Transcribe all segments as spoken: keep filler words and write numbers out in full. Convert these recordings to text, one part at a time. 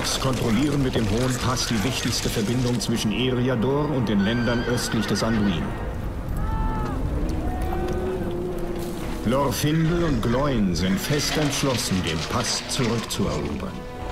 Orks kontrollieren mit dem Hohen Pass die wichtigste Verbindung zwischen Eriador und den Ländern östlich des Anduin. Glorfindel und Gloin sind fest entschlossen, den Pass zurückzuerobern.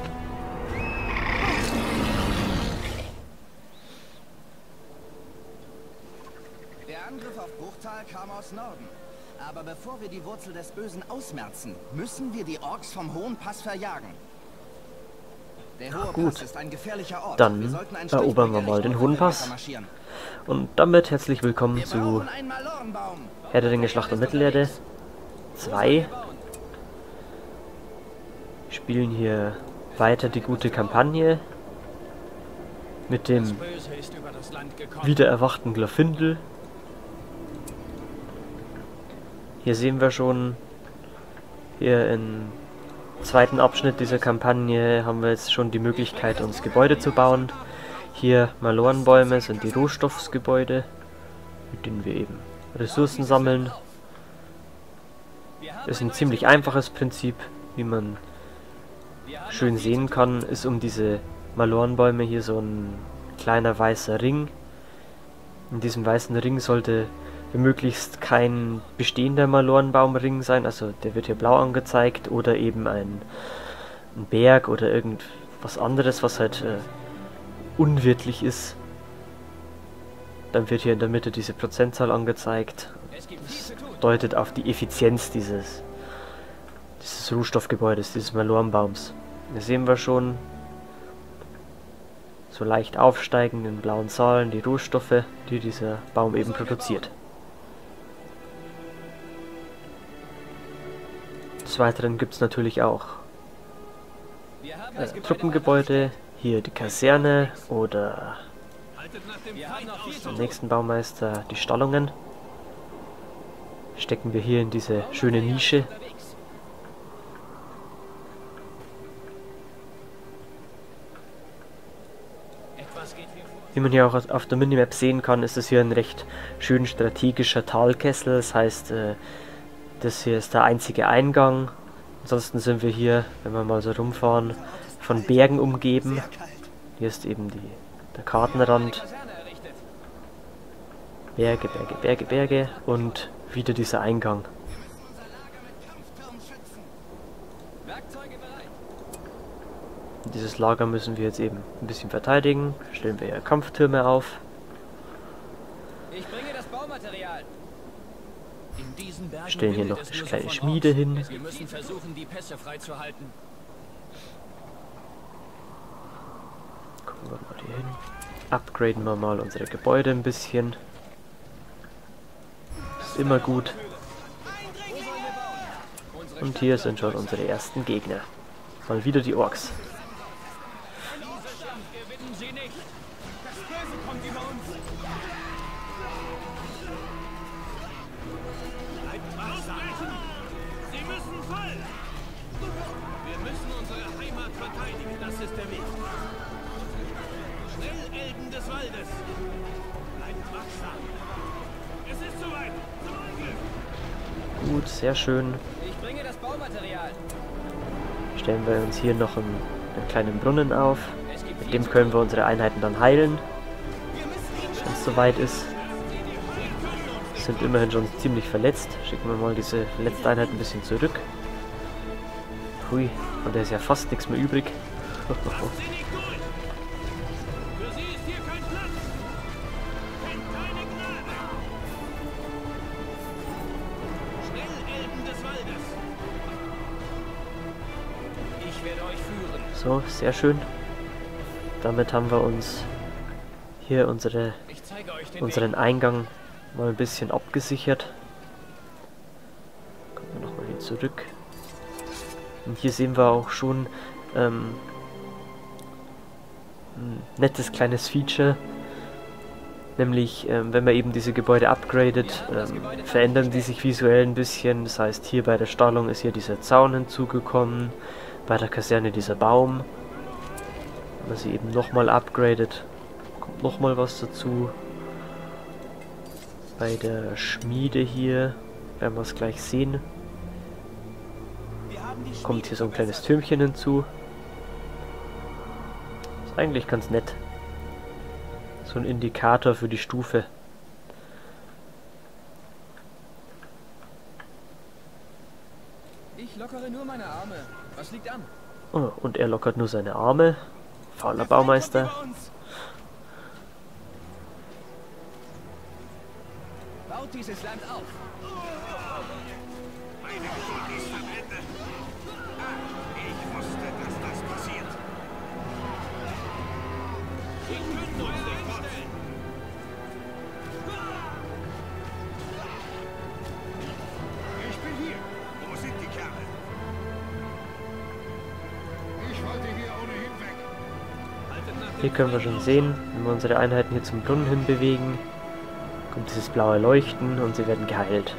Der Angriff auf Bruchtal kam aus Norden. Aber bevor wir die Wurzel des Bösen ausmerzen, müssen wir die Orks vom Hohen Pass verjagen. Der Hohe Gut, Pass ist ein gefährlicher Ort. dann wir sollten einen erobern wir mal den Hohen Pass. Und damit herzlich willkommen wir zu einen Malornbaum. Herr der Ringe Schlacht um Mittelerde zwei. Wir spielen hier weiter die gute Kampagne mit dem wiedererwachten Glorfindel. Hier sehen wir schon, hier im zweiten Abschnitt dieser Kampagne haben wir jetzt schon die Möglichkeit, uns Gebäude zu bauen. Hier Malornbäume sind die Rohstoffgebäude, mit denen wir eben Ressourcen sammeln. Ist ein ziemlich einfaches Prinzip, wie man schön sehen kann, ist um diese Malornbäume hier so ein kleiner weißer Ring. In diesem weißen Ring sollte möglichst kein bestehender Malornbaumring sein, also der wird hier blau angezeigt, oder eben ein, ein Berg oder irgendwas anderes, was halt äh, unwirtlich ist. Dann wird hier in der Mitte diese Prozentzahl angezeigt. Das deutet auf die Effizienz dieses, dieses Rohstoffgebäudes, dieses Malornbaums. Hier sehen wir schon so leicht aufsteigenden blauen Zahlen die Rohstoffe, die dieser Baum eben produziert. Des Weiteren gibt es natürlich auch äh, Truppengebäude, hier die Kaserne oder am nächsten Baumeister die Stallungen. Stecken wir hier in diese schöne Nische. Wie man hier auch auf der Minimap sehen kann, ist es hier ein recht schön strategischer Talkessel. Das heißt, äh, das hier ist der einzige Eingang. Ansonsten sind wir hier, wenn wir mal so rumfahren, von Bergen umgeben. Hier ist eben die, der Kartenrand. Berge, Berge, Berge, Berge und wieder dieser Eingang. Dieses Lager müssen wir jetzt eben ein bisschen verteidigen. Stellen wir hier Kampftürme auf. Ich bringe das Baumaterial. Stellen hier noch eine kleine Schmiede hin. Wir müssen versuchen, die Pässe freizuhalten. Gucken wir mal hier hin. Upgraden wir mal unsere Gebäude ein bisschen. Ist immer gut. Und hier sind schon unsere ersten Gegner. Mal wieder die Orks. Gut, sehr schön. Ich bringe das Baumaterial. Stellen wir uns hier noch einen, einen kleinen Brunnen auf. Mit dem können wir unsere Einheiten dann heilen, wenn es soweit ist. Sind immerhin schon ziemlich verletzt. Schicken wir mal diese verletzte Einheit ein bisschen zurück. Hui, und da ist ja fast nichts mehr übrig. So, sehr schön. Damit haben wir uns hier unsere, unseren Eingang mal ein bisschen abgesichert. Kommen wir nochmal hier zurück. Und hier sehen wir auch schon ähm, ein nettes kleines Feature. Nämlich, ähm, wenn man eben diese Gebäude upgradet, ähm, verändern die sich visuell ein bisschen. Das heißt, hier bei der Stallung ist hier dieser Zaun hinzugekommen. Bei der Kaserne dieser Baum. Wenn man sie eben nochmal upgradet, kommt nochmal was dazu. Bei der Schmiede hier werden wir es gleich sehen. Kommt hier so ein kleines Türmchen hinzu. Ist eigentlich ganz nett. So ein Indikator für die Stufe. Ich lockere nur meine Arme. Was liegt an? Oh, und er lockert nur seine Arme. Fauler Baumeister. Baut dieses Land auf. Meine Geduld ist am Ende. Ah, ich wusste, dass das passiert. Wir können uns nicht vorstellen. Ich bin hier. Wo sind die Kerle? Ich wollte hier ohnehin weg. Hier können wir schon sehen, wenn wir unsere Einheiten hier zum Brunnen hin bewegen, kommt dieses blaue Leuchten und sie werden geheilt.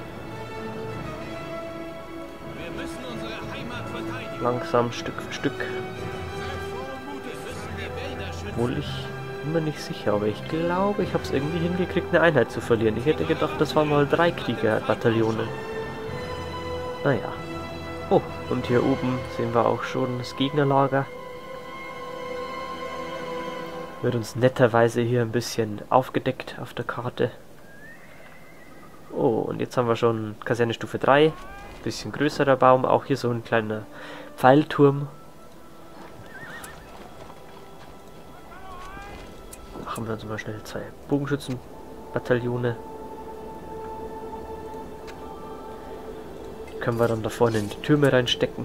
Wir müssen unsere Heimat verteidigen. Langsam, Stück für Stück. Seid frohen Mutes, müssen die Wälder schützen. Obwohl ich bin mir nicht sicher, aber ich glaube, ich habe es irgendwie hingekriegt, eine Einheit zu verlieren. Ich hätte gedacht, das waren mal drei Kriegerbataillone. Naja. Oh, und hier oben sehen wir auch schon das Gegnerlager. Wird uns netterweise hier ein bisschen aufgedeckt auf der Karte. Oh, und jetzt haben wir schon Kaserne Stufe drei. Bisschen größerer Baum, auch hier so ein kleiner Pfeilturm. Machen wir uns mal schnell zwei Bogenschützenbataillone. Die können wir dann da vorne in die Türme reinstecken.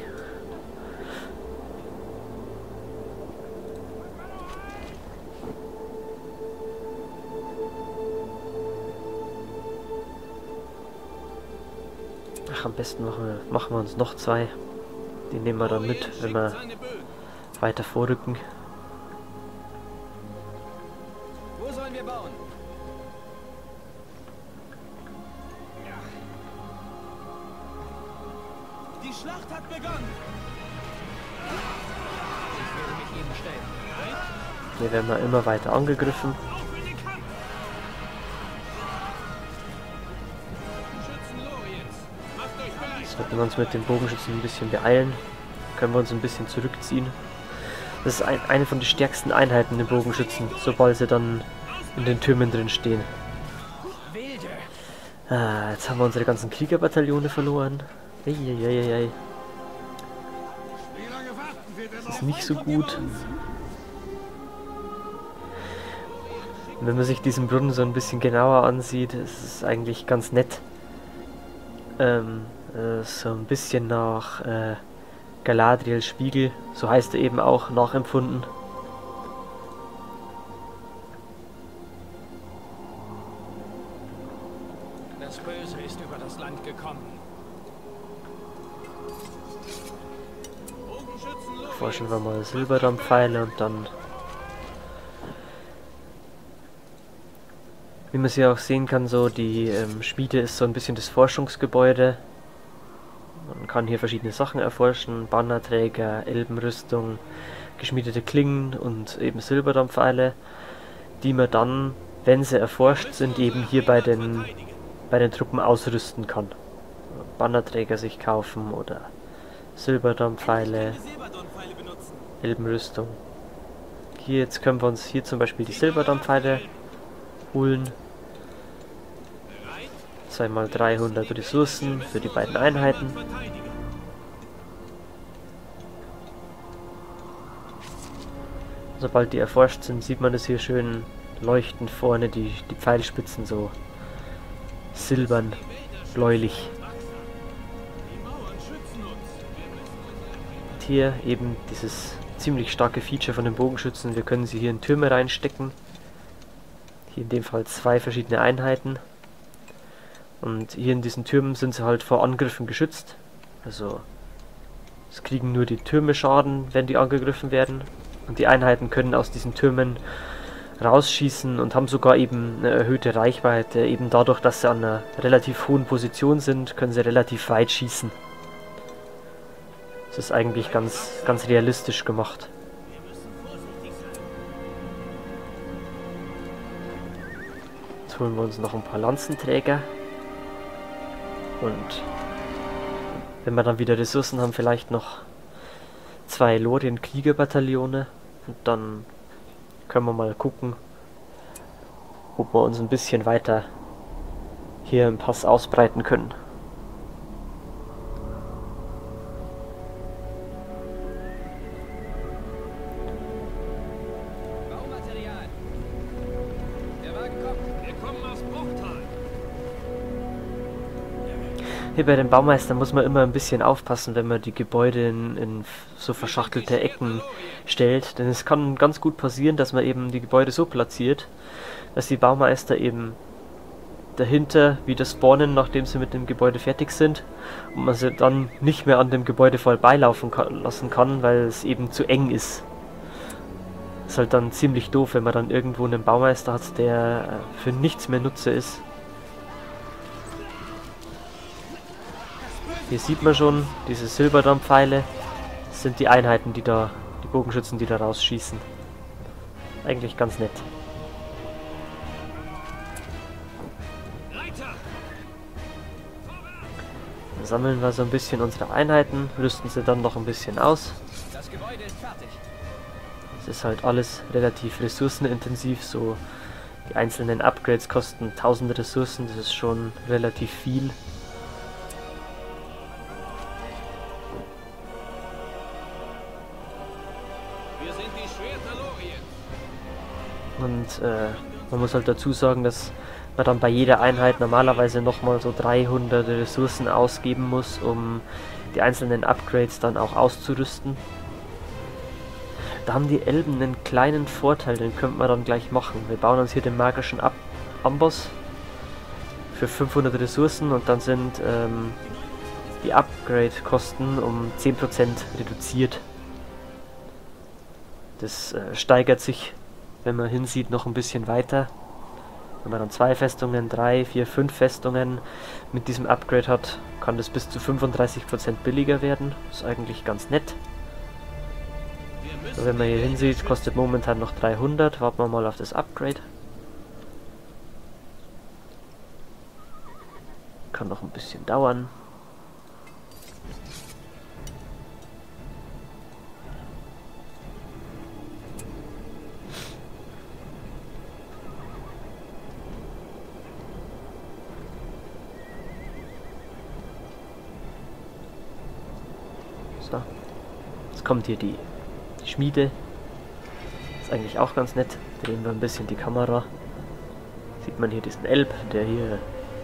Ach, am besten machen wir, machen wir uns noch zwei. Die nehmen wir dann mit, wenn wir weiter vorrücken. Wo sollen wir bauen? Die Schlacht hat begonnen. Ich werde mich ihnen stellen. Hier werden wir immer weiter angegriffen. Auf in den Kampf! Schützen Loriens, macht euch bereit! Sollten wir uns mit den Bogenschützen ein bisschen beeilen, können wir uns ein bisschen zurückziehen. Das ist ein, eine von den stärksten Einheiten der Bogenschützen, sobald sie dann in den Türmen drin stehen. Wilde. Ah, jetzt haben wir unsere ganzen Kriegerbataillone verloren. Eieieiei. Wie lange warten wir denn Das ist noch? nicht so gut. Und wenn man sich diesen Brunnen so ein bisschen genauer ansieht, ist es eigentlich ganz nett. Ähm, äh, so ein bisschen nach äh, Galadriel Spiegel, so heißt er eben auch, nachempfunden. Das Böse ist über das Land gekommen. Bogenschützen Loriens. Forschen wir mal Silberdampfpfeile und dann... Wie man hier auch sehen kann, so die ähm, Schmiede ist so ein bisschen das Forschungsgebäude. Man kann hier verschiedene Sachen erforschen, Bannerträger, Elbenrüstung, geschmiedete Klingen und eben Silberdampfpfeile, die man dann, wenn sie erforscht sind, eben hier bei den, bei den Truppen ausrüsten kann. Bannerträger sich kaufen oder Silberdampfpfeile, Elbenrüstung. Hier jetzt können wir uns hier zum Beispiel die Silberdampfpfeile holen. zwei mal dreihundert Ressourcen für die beiden Einheiten. Sobald die erforscht sind, sieht man das hier schön leuchtend vorne, die, die Pfeilspitzen so silbern, bläulich. Und hier eben dieses ziemlich starke Feature von den Bogenschützen, wir können sie hier in Türme reinstecken. Hier in dem Fall zwei verschiedene Einheiten. Und hier in diesen Türmen sind sie halt vor Angriffen geschützt. Also es kriegen nur die Türme Schaden, wenn die angegriffen werden. Und die Einheiten können aus diesen Türmen rausschießen und haben sogar eben eine erhöhte Reichweite. Eben dadurch, dass sie an einer relativ hohen Position sind, können sie relativ weit schießen. Das ist eigentlich ganz, ganz realistisch gemacht. Jetzt holen wir uns noch ein paar Lanzenträger. Und wenn wir dann wieder Ressourcen haben, vielleicht noch zwei Lorien-Kriegerbataillone. Und dann können wir mal gucken, ob wir uns ein bisschen weiter hier im Pass ausbreiten können. Baumaterial. Der Wagen kommt. Wir kommen aus Bruchtal. Hier bei den Baumeistern muss man immer ein bisschen aufpassen, wenn man die Gebäude in, in so verschachtelte Ecken stellt. Denn es kann ganz gut passieren, dass man eben die Gebäude so platziert, dass die Baumeister eben dahinter wieder spawnen, nachdem sie mit dem Gebäude fertig sind. Und man sie dann nicht mehr an dem Gebäude vorbeilaufen kann, lassen kann, weil es eben zu eng ist. Ist halt dann ziemlich doof, wenn man dann irgendwo einen Baumeister hat, der für nichts mehr Nutze ist. Hier sieht man schon, diese Silberdampfpfeile sind die Einheiten, die da, die Bogenschützen, die da rausschießen. Eigentlich ganz nett. Dann sammeln wir so ein bisschen unsere Einheiten, rüsten sie dann noch ein bisschen aus. Das Gebäude ist fertig. Es ist halt alles relativ ressourcenintensiv, so die einzelnen Upgrades kosten tausend Ressourcen, das ist schon relativ viel. Und äh, man muss halt dazu sagen, dass man dann bei jeder Einheit normalerweise nochmal so dreihundert Ressourcen ausgeben muss, um die einzelnen Upgrades dann auch auszurüsten. Da haben die Elben einen kleinen Vorteil, den könnte man dann gleich machen. Wir bauen uns hier den magischen Ab Amboss für fünfhundert Ressourcen und dann sind ähm, die Upgrade-Kosten um zehn Prozent reduziert. Das äh, steigert sich, wenn man hinsieht, noch ein bisschen weiter. Wenn man dann zwei Festungen, drei, vier, fünf Festungen mit diesem Upgrade hat, kann das bis zu fünfunddreißig Prozent billiger werden. Ist eigentlich ganz nett. So, wenn man hier hinsieht, kostet momentan noch dreihundert. Warten wir mal auf das Upgrade. Kann noch ein bisschen dauern. So, jetzt kommt hier die, die Schmiede. Ist eigentlich auch ganz nett. Drehen wir ein bisschen die Kamera. Sieht man hier diesen Elb, der hier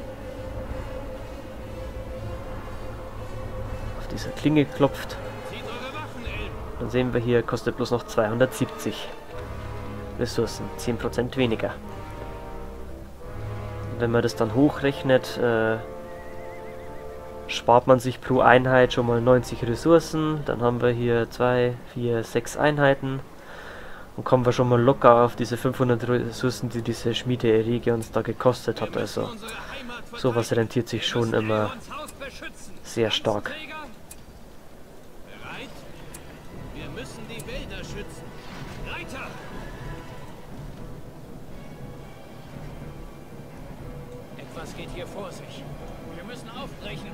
auf dieser Klinge klopft. Dann sehen wir hier, kostet bloß noch zweihundertsiebzig Ressourcen, zehn Prozent weniger. Und wenn man das dann hochrechnet, äh, spart man sich pro Einheit schon mal neunzig Ressourcen. Dann haben wir hier zwei, vier, sechs Einheiten. Und kommen wir schon mal locker auf diese fünfhundert Ressourcen, die diese Schmiede-Erege uns da gekostet hat. Also sowas rentiert sich schon immer sehr stark. Bereit? Wir müssen die Wälder schützen. Reiter! Etwas geht hier vor sich. Wir müssen aufbrechen.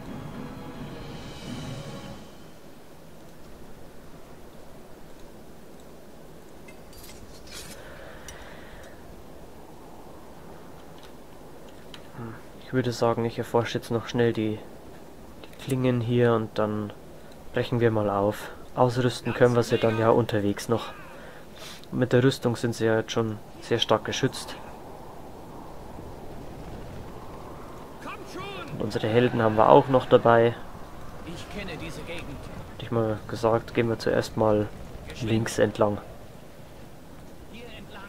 Ich würde sagen, ich erforsche jetzt noch schnell die, die Klingen hier und dann brechen wir mal auf. Ausrüsten können wir sie dann ja unterwegs noch. Und mit der Rüstung sind sie ja jetzt schon sehr stark geschützt. Und unsere Helden haben wir auch noch dabei. Ich kenne diese Gegend. Hätte ich mal gesagt, gehen wir zuerst mal links entlang. Hier entlang.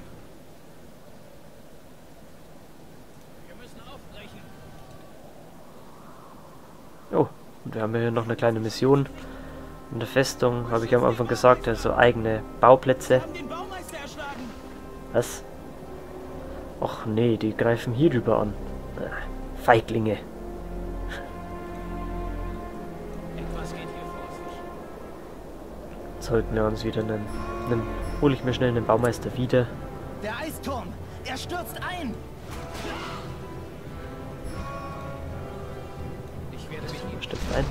Wir müssen aufbrechen. Oh, und wir haben hier noch eine kleine Mission. In der Festung, habe ich am Anfang gesagt, also eigene Bauplätze. Den Baumeister erschlagen. Was? Ach nee, die greifen hier rüber an. Äh, Feiglinge. Etwas geht hier vor sich. Jetzt sollten wir uns wieder einen, einen hole ich mir schnell einen Baumeister wieder. Der Eisturm! Er stürzt ein! Ich werde mich ihm Stimmt ein.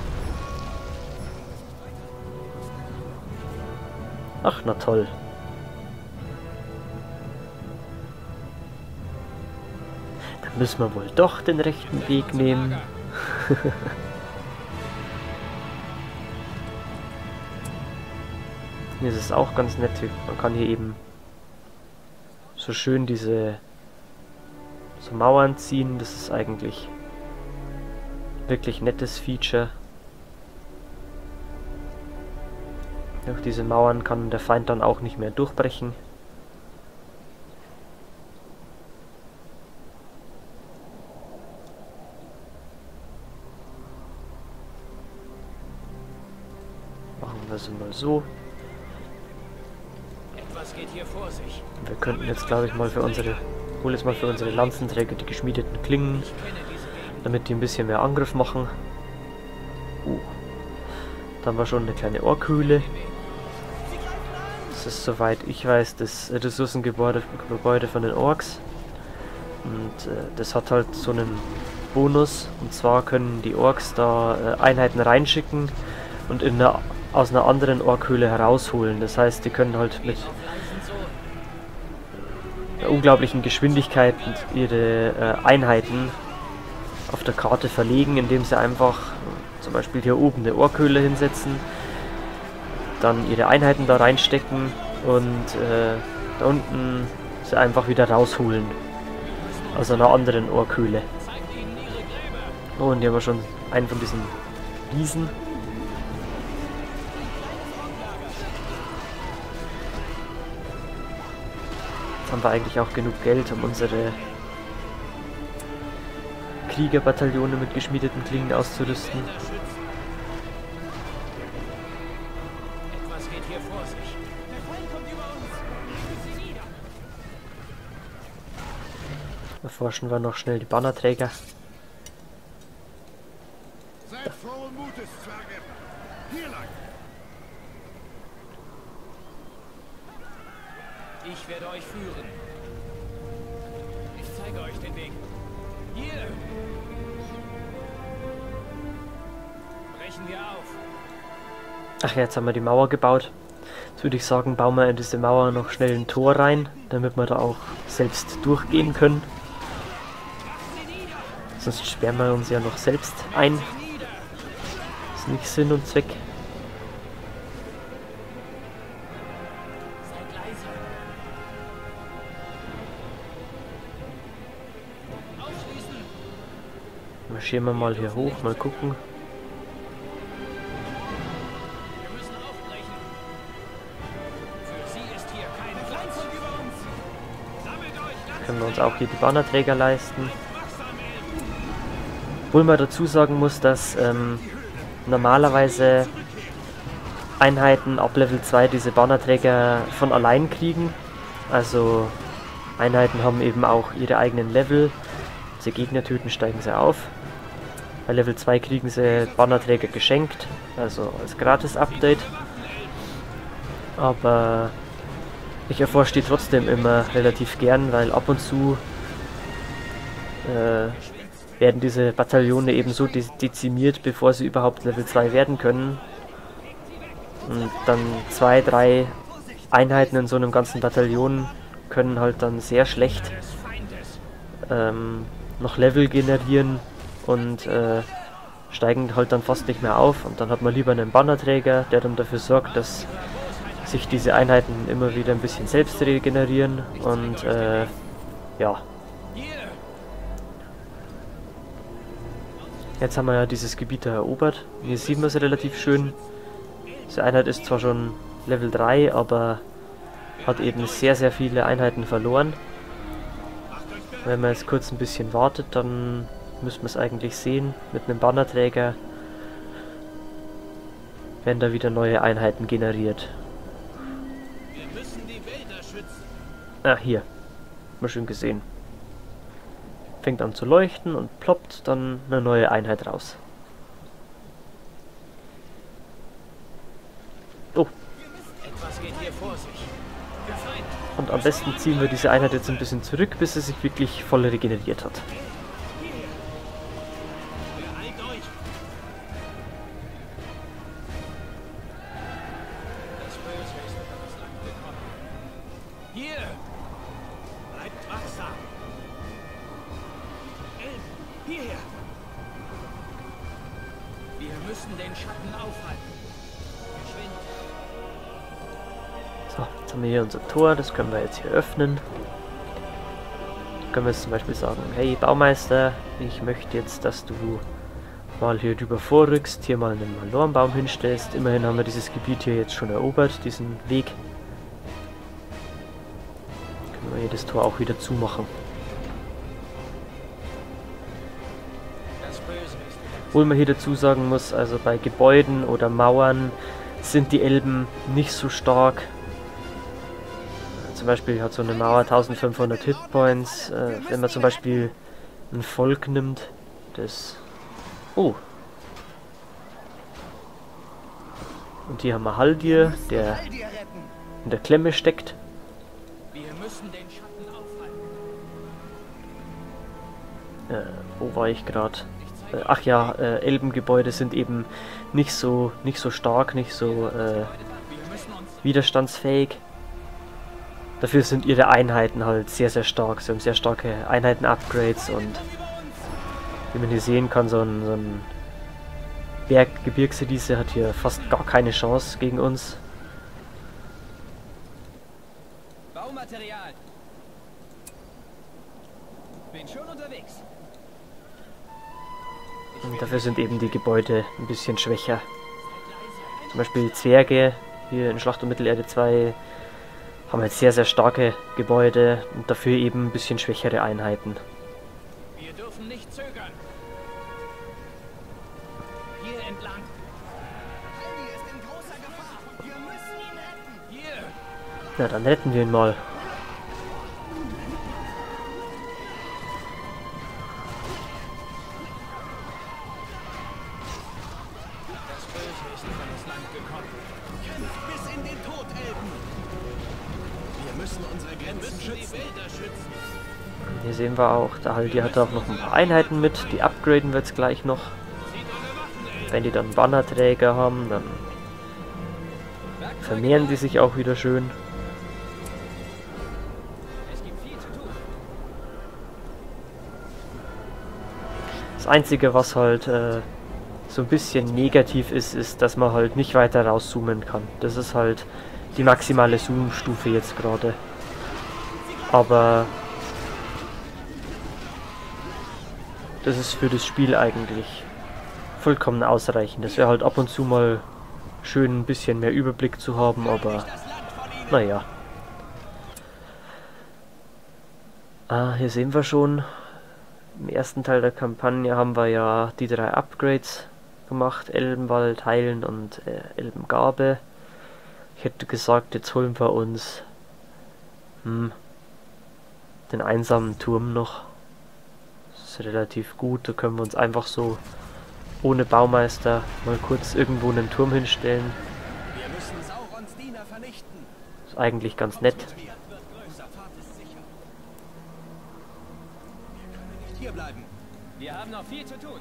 Ach, na toll. müssen wir wohl doch den rechten Weg nehmen. Hier ist es auch ganz nett. Man kann hier eben so schön diese so Mauern ziehen. Das ist eigentlich wirklich nettes Feature. Durch diese Mauern kann der Feind dann auch nicht mehr durchbrechen. Machen wir es mal so. Etwas geht hier vor sich. Wir könnten jetzt, glaube ich, mal für unsere, hol jetzt mal für unsere Lanzenträger die geschmiedeten Klingen, damit die ein bisschen mehr Angriff machen. Uh. Dann war schon eine kleine Orkhöhle. Das ist, soweit ich weiß, das Ressourcengebäude Gebäude von den Orks. Und äh, das hat halt so einen Bonus. Und zwar können die Orks da äh, Einheiten reinschicken und in einer, aus einer anderen Orkhöhle herausholen. Das heißt, die können halt mit einer unglaublichen Geschwindigkeit ihre äh, Einheiten auf der Karte verlegen, indem sie einfach äh, zum Beispiel hier oben eine Orkhöhle hinsetzen, dann ihre Einheiten da reinstecken und äh, da unten sie einfach wieder rausholen aus einer anderen Orkhöhle. Oh, und hier haben wir schon einen von diesen Riesen. Jetzt haben wir eigentlich auch genug Geld, um unsere Kriegerbataillone mit geschmiedeten Klingen auszurüsten. Etwas geht hier vor sich. Der Feind kommt über uns. Sie nieder. Erforschen wir noch schnell die Bannerträger. Seid frohen Mutes, Zwerge. Hier lang. Ich werde euch führen. Ich zeige euch den Weg. Hier! Brechen wir auf. Ach ja, jetzt haben wir die Mauer gebaut. Jetzt würde ich sagen, bauen wir in diese Mauer noch schnell ein Tor rein, damit wir da auch selbst durchgehen können. Sonst sperren wir uns ja noch selbst ein. Ist nicht Sinn und Zweck. Seid leise. Ausschließen. Marschieren wir mal hier hoch, mal gucken. Wir müssen aufbrechen. Für sie ist hier keine Platz. Über uns. Sammelt euch. Können wir uns auch hier die Bannerträger leisten. Obwohl man dazu sagen muss, dass ähm, normalerweise Einheiten ab Level zwei diese Bannerträger von allein kriegen. Also Einheiten haben eben auch ihre eigenen Level. Wenn sie Gegner töten, steigen sie auf. Bei Level zwei kriegen sie Bannerträger geschenkt, also als Gratis-Update. Aber ich erforsche die trotzdem immer relativ gern, weil ab und zu äh, werden diese Bataillone eben so de dezimiert, bevor sie überhaupt Level zwei werden können. Und dann zwei, drei Einheiten in so einem ganzen Bataillon können halt dann sehr schlecht ähm, noch Level generieren und äh, steigen halt dann fast nicht mehr auf. Und dann hat man lieber einen Bannerträger, der dann dafür sorgt, dass sich diese Einheiten immer wieder ein bisschen selbst regenerieren. Und äh, ja. Jetzt haben wir ja dieses Gebiet da erobert. Hier sieht man es relativ schön. Diese Einheit ist zwar schon Level drei, aber hat eben sehr, sehr viele Einheiten verloren. Wenn man jetzt kurz ein bisschen wartet, dann müsste man es eigentlich sehen. Mit einem Bannerträger werden da wieder neue Einheiten generiert. Wir müssen die Wälder schützen. Ah, hier. Mal schön gesehen. Fängt an zu leuchten und ploppt dann eine neue Einheit raus. Oh. Etwas geht hier vor sich. Der Feind. Und am besten ziehen wir diese Einheit jetzt ein bisschen zurück, bis sie sich wirklich voll regeneriert hat. Beeilt euch. Das Böse ist etwas lang gekommen. Hier! Bleibt wachsam. müssen den Schatten aufhalten. Geschwind. So, jetzt haben wir hier unser Tor, das können wir jetzt hier öffnen. Können wir jetzt zum Beispiel sagen, hey Baumeister, ich möchte jetzt, dass du mal hier drüber vorrückst, hier mal einen Malorenbaum hinstellst. Immerhin haben wir dieses Gebiet hier jetzt schon erobert, diesen Weg. Können wir hier das Tor auch wieder zumachen. Obwohl man hier dazu sagen muss, also bei Gebäuden oder Mauern sind die Elben nicht so stark. Zum Beispiel hat so eine Mauer eintausendfünfhundert Hitpoints. Äh, wenn man zum Beispiel ein Volk nimmt, das... Oh! Und hier haben wir Haldir, der in der Klemme steckt. Wir müssen den Schatten aufhalten. Äh, wo war ich gerade? Äh, ach ja, äh, Elbengebäude sind eben nicht so, nicht so stark, nicht so äh, widerstandsfähig. Dafür sind ihre Einheiten halt sehr, sehr stark. Sie haben sehr starke Einheiten-Upgrades und wie man hier sehen kann, so ein, so ein Berggebirgsriese hat hier fast gar keine Chance gegen uns. Baumaterial. Bin schon unterwegs. Und dafür sind eben die Gebäude ein bisschen schwächer. Zum Beispiel Zwerge hier in Schlacht um Mittelerde zwei haben jetzt sehr, sehr starke Gebäude und dafür eben ein bisschen schwächere Einheiten. Wir dürfen nicht zögern. Hier entlang. Haldir ist in großer Gefahr. Wir müssen ihn retten. Hier. Na, dann retten wir ihn mal. Das Böse ist in das Land gekommen. Kämpft bis in den Tod, Elben. Wir müssen unsere Grenzen schützen. Hier sehen wir auch, der Haldir hat auch noch ein paar Einheiten mit, die upgraden wir jetzt gleich noch. Wenn die dann Bannerträger haben, dann vermehren die sich auch wieder schön. Es gibt viel zu tun. Das Einzige, was halt äh, so ein bisschen negativ ist, ist, dass man halt nicht weiter rauszoomen kann. Das ist halt die maximale Zoom-Stufe jetzt gerade. Aber das ist für das Spiel eigentlich vollkommen ausreichend. Das wäre halt ab und zu mal schön, ein bisschen mehr Überblick zu haben, aber naja. Ah, hier sehen wir schon, im ersten Teil der Kampagne haben wir ja die drei Upgrades gemacht, Elbenwald, Heilen und äh, Elbengabe. Ich hätte gesagt, jetzt holen wir uns hm, den einsamen Turm noch. Das ist relativ gut, da können wir uns einfach so ohne Baumeister mal kurz irgendwo einen Turm hinstellen. Wir müssen Saurons Diener vernichten. Ist eigentlich ganz nett. Unser Pfad ist sicher. Wir können nicht hier bleiben. Wir haben noch viel zu tun.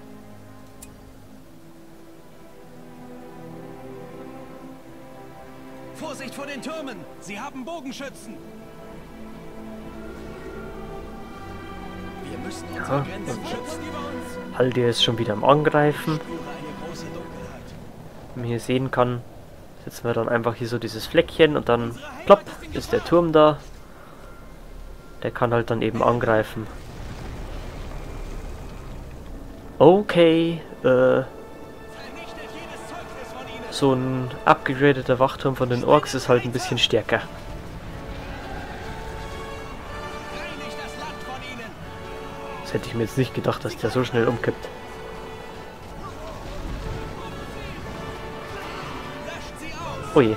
Vorsicht vor den Türmen! Sie haben Bogenschützen! Wir müssen unsere Ja, Grenzen schützen. Haldir ist schon wieder am Angreifen. Ich spüre eine große Dunkelheit. Wie man hier sehen kann, setzen wir dann einfach hier so dieses Fleckchen und dann plopp, ist der Turm da. Der kann halt dann eben angreifen. Okay, äh, Vernichtet jedes Zeugnis von ihnen! so ein upgegradeter Wachturm von den Orks ist halt ein bisschen stärker. Reinigt das Land von ihnen! Das hätte ich mir jetzt nicht gedacht, dass der so schnell umkippt. Löscht sie aus! Ui.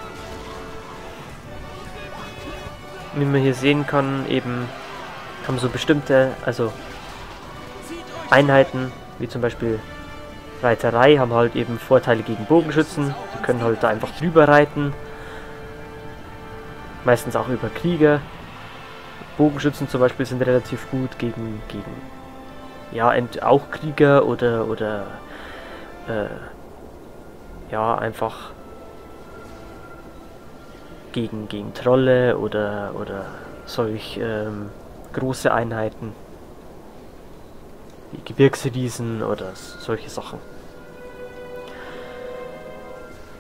Wie man hier sehen kann, eben haben so bestimmte, also Einheiten, wie zum Beispiel Reiterei, haben halt eben Vorteile gegen Bogenschützen. Die können halt da einfach drüber reiten. Meistens auch über Krieger. Bogenschützen zum Beispiel sind relativ gut gegen, gegen ja, auch Krieger oder, oder äh, ja, einfach gegen, gegen Trolle oder, oder solch ähm, große Einheiten wie Gebirgsriesen oder solche Sachen.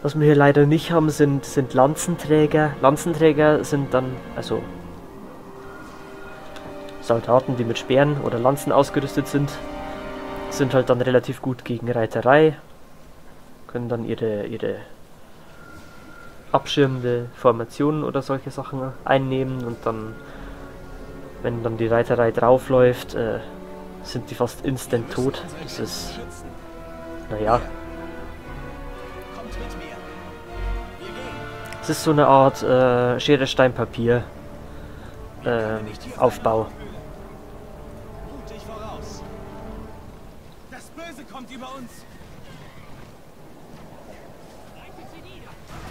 Was wir hier leider nicht haben, sind, sind Lanzenträger. Lanzenträger sind dann, also Soldaten, die mit Speeren oder Lanzen ausgerüstet sind, sind halt dann relativ gut gegen Reiterei, können dann ihre, ihre abschirmende Formationen oder solche Sachen einnehmen und dann, wenn dann die Reiterei draufläuft, äh, sind die fast instant tot. Das ist, naja, es ist so eine Art äh, Schere, Stein, Papier äh, Aufbau. Mutig voraus. Das Böse kommt über uns. Reitet sie nieder.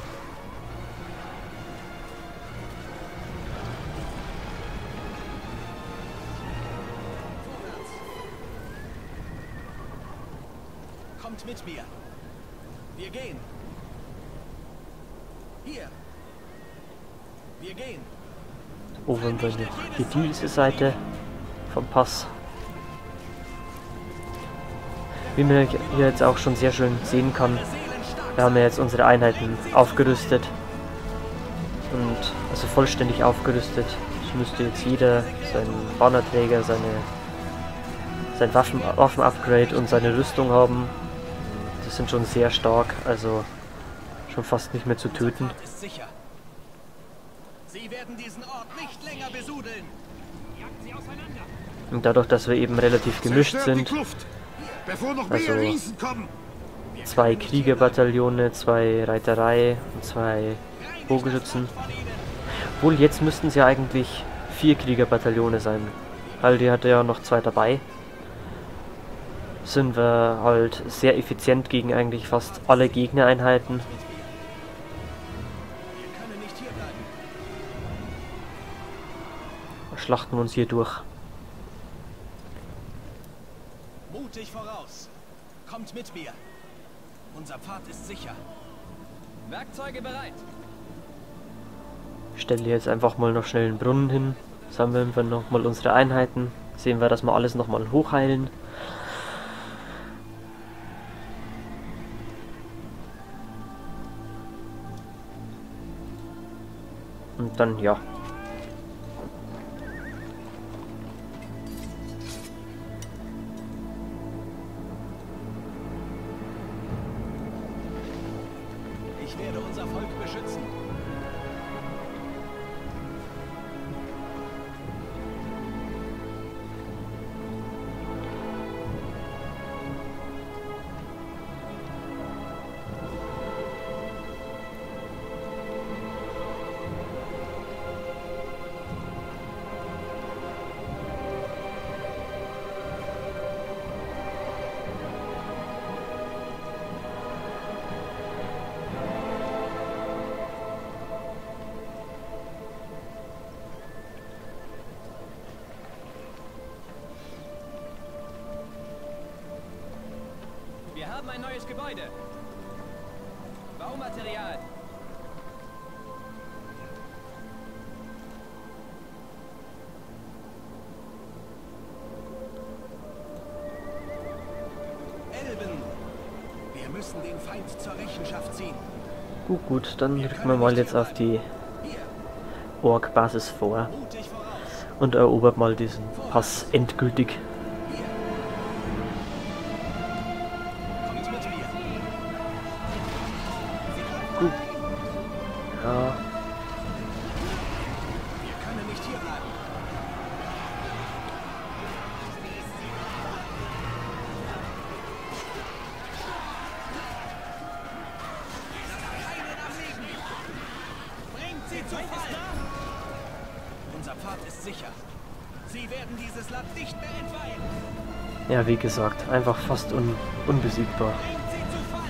Kommt mit mir. Wir gehen. Hier. Wir gehen. Oben bei noch hier diese Seite vom Pass. Wie man hier jetzt auch schon sehr schön sehen kann, wir haben ja jetzt unsere Einheiten aufgerüstet. Und also vollständig aufgerüstet. Es müsste jetzt jeder seinen Bannerträger, seine sein Waffen, Waffen-Upgrade und seine Rüstung haben. Das sind schon sehr stark, also schon fast nicht mehr zu töten. Ist sicher. Sie werden diesen Ort nicht länger besudeln. Jagt sie auseinander. Und dadurch, dass wir eben relativ gemischt Zerstört die sind, Kluft, bevor noch Also- mehr Riesen kommen. zwei Kriegerbataillone, zwei Reiterei und zwei Bogenschützen. Obwohl, jetzt müssten es ja eigentlich vier Kriegerbataillone sein. Weil die hatte ja noch zwei dabei. Sind wir halt sehr effizient gegen eigentlich fast alle Gegnereinheiten. Wir können nicht hier bleiben. Schlachten uns hier durch. Mutig voraus. Kommt mit mir. Unser Pfad ist sicher. Werkzeuge bereit. Ich stelle jetzt einfach mal noch schnell einen Brunnen hin. Sammeln wir nochmal unsere Einheiten. Sehen wir, dass wir alles nochmal hochheilen. Und dann, ja. Ich werde unser Volk beschützen. Wir haben ein neues Gebäude. Baumaterial. Elben. Wir müssen den Feind zur Rechenschaft ziehen. Gut, gut, dann rücken wir mal jetzt auf die Hier. Ork-Basis vor Mutig voraus. und erobert mal diesen Pass endgültig. Hier. Kommt mit mir. Gut. Ja, Wir können nicht hier bleiben. Keinen am Leben. Bringt sie zu Fall. Unser Pfad ist sicher. Sie werden dieses Land nicht mehr entweihen. ja, wie gesagt, einfach fast un unbesiegbar. Bringt sie zu Fall.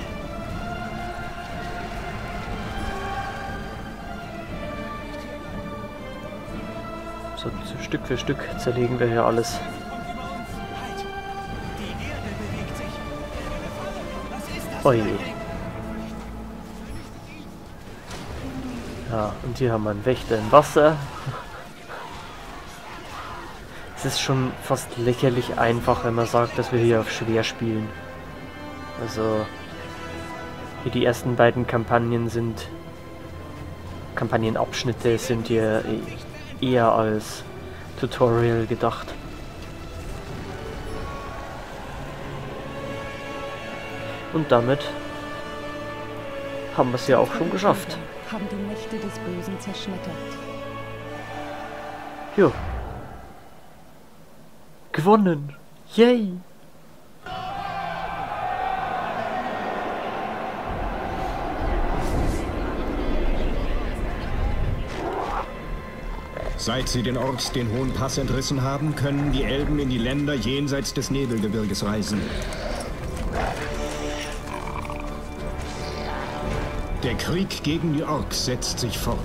So, so Stück für Stück zerlegen wir hier alles. Kommt über uns. Halt. Die Erde bewegt sich. Was ist das? Oje. Ja, und hier haben wir einen Wächter im Wasser. Es ist schon fast lächerlich einfach, wenn man sagt, dass wir hier auf schwer spielen. Also, Hier die ersten beiden Kampagnen sind... Kampagnenabschnitte sind hier eher als Tutorial gedacht. Und damit haben wir es ja auch schon geschafft. Haben die Mächte des Bösen zerschmettert. Jo. Gewonnen. Yay. Seit sie den Orks den Hohen Pass entrissen haben, können die Elben in die Länder jenseits des Nebelgebirges reisen. Der Krieg gegen die Orks setzt sich fort.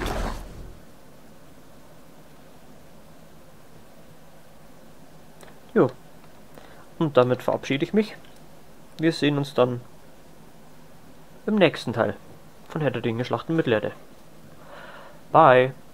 Jo. Und damit verabschiede ich mich. Wir sehen uns dann im nächsten Teil von Herr der Dinge Schlachten mit Mittelerde. Bye.